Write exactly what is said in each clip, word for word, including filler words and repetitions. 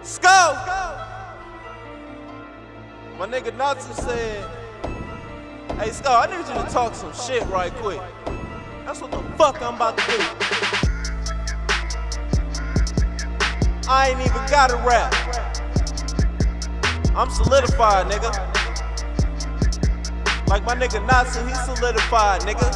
Sko! My nigga Natsu said, hey Sko, I need you to talk some shit right quick. That's what the fuck I'm about to do. I ain't even gotta rap. I'm solidified, nigga. Like my nigga Natsu, he's solidified, nigga.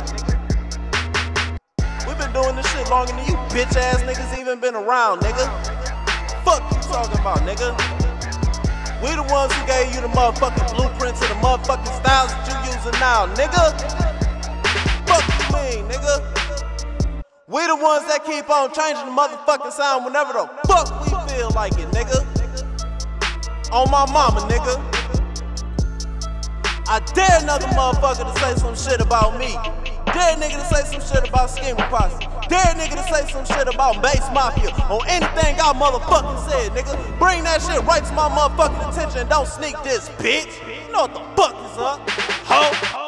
We been doing this shit longer than you bitch ass niggas even been around, nigga. Fuck you talking about, nigga. We the ones who gave you the motherfucking blueprints and the motherfucking styles that you using now, nigga. Fuck you mean, nigga. We the ones that keep on changing the motherfucking sound whenever the fuck we feel like it, nigga. On my mama, nigga. I dare another motherfucker to say some shit about me. Dare nigga to say some shit about Schema Posse. Dare nigga to say some shit about Bass Mafia. On anything I motherfucking said, nigga. Bring that shit right to my motherfucking attention and don't sneak this, bitch. You know what the fuck is up, ho?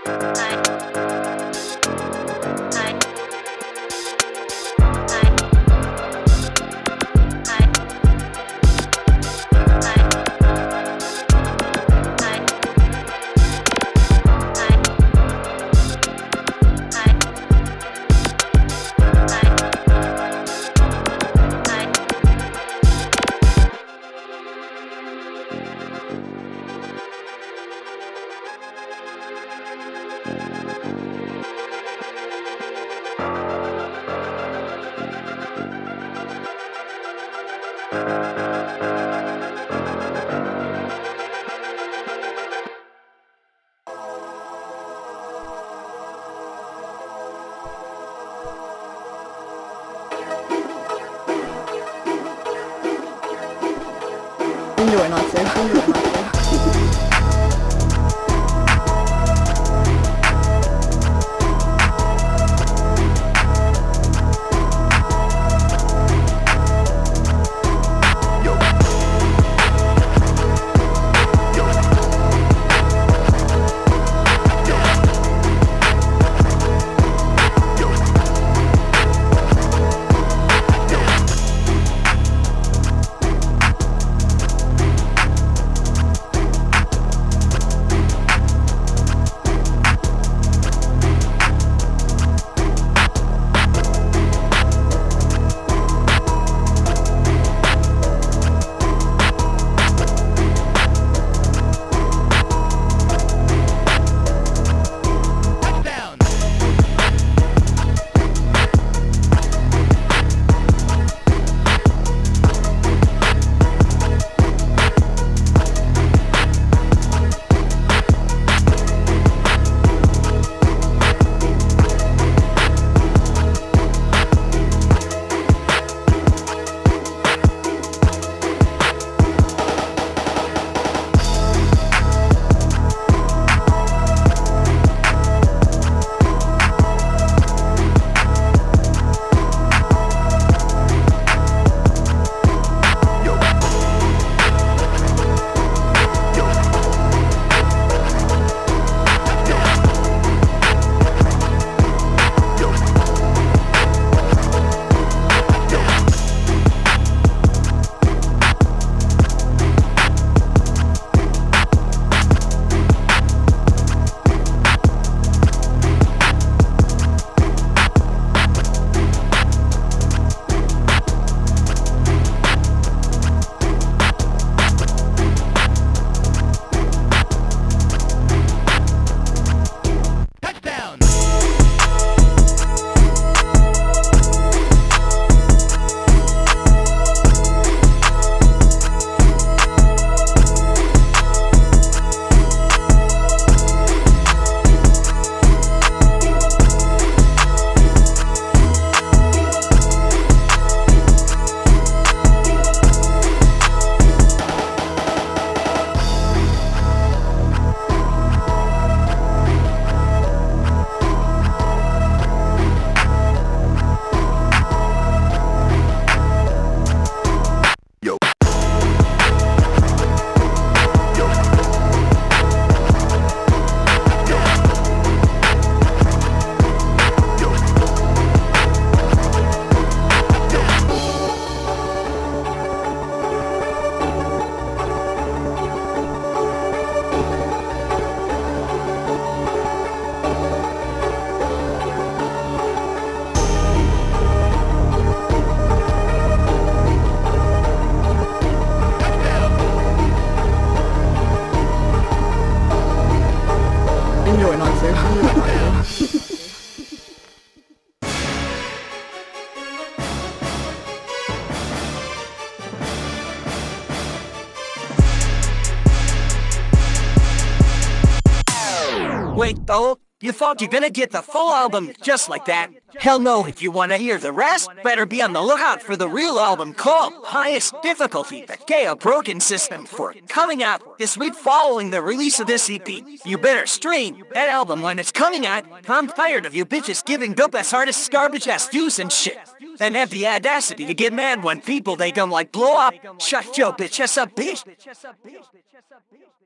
Enjoy not to. Enjoy not to. Enjoy not to. Enjoy not to. Wait, though? You thought you're gonna get the full album just like that? Hell no, if you wanna hear the rest, better be on the lookout for the real album called Highest Difficulty, the Gaia Broken System, for coming out this week following the release of this E P. You better stream that album when it's coming out. I'm tired of you bitches giving dope-ass artists garbage-ass views and shit. Then have the audacity to get mad when people they don't like blow up. Shut your bitch ass up, bitch.